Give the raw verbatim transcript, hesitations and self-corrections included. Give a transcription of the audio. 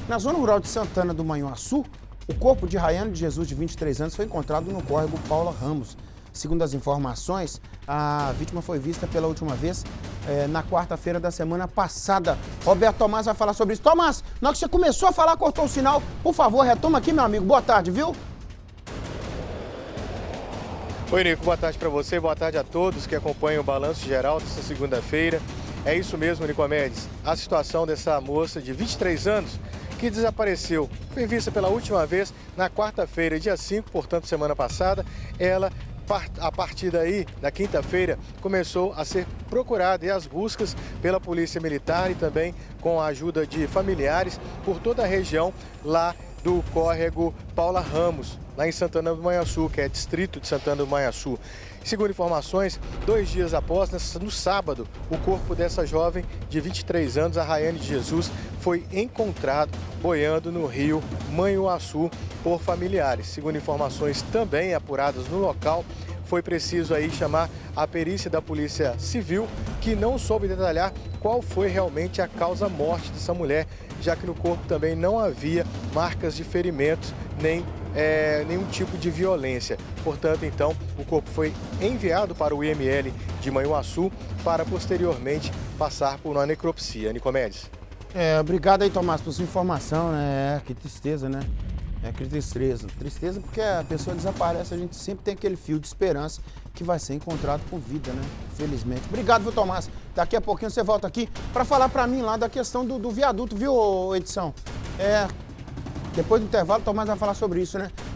Na zona rural de Santana do Manhuaçu, o corpo de Rayane de Jesus, de vinte e três anos, foi encontrado no córrego Paula Ramos. Segundo as informações, a vítima foi vista pela última vez é, na quarta-feira da semana passada. Roberto Tomás vai falar sobre isso. Tomás, na hora que você começou a falar, cortou o sinal. Por favor, retoma aqui, meu amigo. Boa tarde, viu? Oi, Nico. Boa tarde para você. Boa tarde a todos que acompanham o Balanço Geral dessa segunda-feira. É isso mesmo, Nicomedes. A situação dessa moça de vinte e três anos que desapareceu foi vista pela última vez na quarta-feira, dia cinco, portanto, semana passada. Ela, a partir daí, na quinta-feira, começou a ser procurada e as buscas pela Polícia Militar e também com a ajuda de familiares por toda a região lá do córrego Paula Ramos, lá em Santana do Manhuaçu, que é distrito de Santana do Manhuaçu. Segundo informações, dois dias após, no sábado, o corpo dessa jovem de vinte e três anos, a Rayane de Jesus, foi encontrado boiando no rio Manhuaçu por familiares. Segundo informações também apuradas no local, foi preciso aí chamar a perícia da Polícia Civil, que não soube detalhar qual foi realmente a causa-morte dessa mulher, já que no corpo também não havia marcas de ferimentos, nem é, nenhum tipo de violência. Portanto, então, o corpo foi enviado para o I M L de Manhuaçu para posteriormente passar por uma necropsia. Nicomedes. É, obrigado aí, Tomás, por sua informação, né? Que tristeza, né? É, que tristeza. Tristeza porque a pessoa desaparece, a gente sempre tem aquele fio de esperança que vai ser encontrado com vida, né? Felizmente. Obrigado, viu, Tomás? Daqui a pouquinho você volta aqui para falar para mim lá da questão do, do viaduto, viu, Edição? É, depois do intervalo, o Tomás vai falar sobre isso, né?